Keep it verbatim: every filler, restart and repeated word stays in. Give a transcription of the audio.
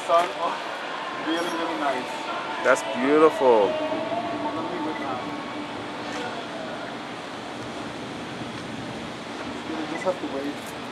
sun. Oh, really, really nice. That's beautiful. Let me with that. You just have to wait.